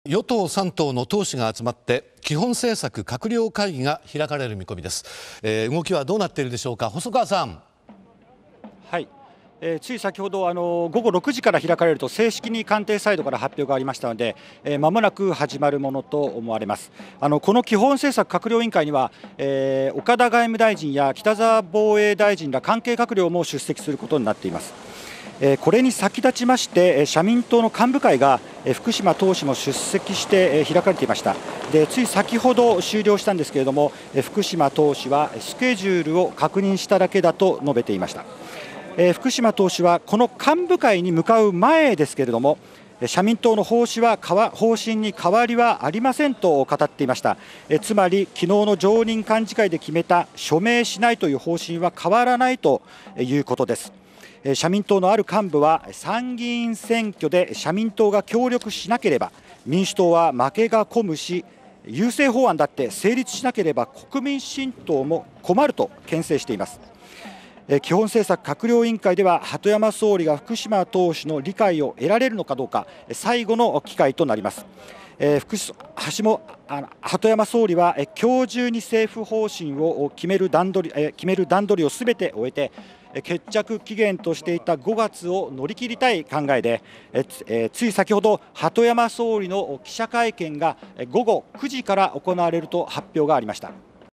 与党3党の党首が集まって基本政策閣僚会議が開かれる見込みです。動きはどうなっているでしょうか。細川さん。 はい、つい先ほど午後6時から開かれると正式に官邸サイドから発表がありましたので、間もなく始まるものと思われます。この基本政策閣僚委員会には、岡田外務大臣や北沢防衛大臣ら関係閣僚も出席することになっています。これに先立ちまして社民党の幹部会が福島党首も出席して開かれていました。でつい先ほど終了したんですけれども、福島党首はスケジュールを確認しただけだと述べていました。福島党首はこの幹部会に向かう前ですけれども、社民党の方針に変わりはありませんと語っていました。つまり昨日の常任幹事会で決めた署名しないという方針は変わらないということです。社民党のある幹部は参議院選挙で社民党が協力しなければ民主党は負けが込むし、優生法案だって成立しなければ国民新党も困ると牽制しています。基本政策閣僚委員会では鳩山総理が福島党首の理解を得られるのかどうか最後の機会となります。鳩山総理は今日中に政府方針を決める段取りをすべて終えて決着期限としていた5月を乗り切りたい考えで、つい先ほど鳩山総理の記者会見が午後9時から行われると発表がありました。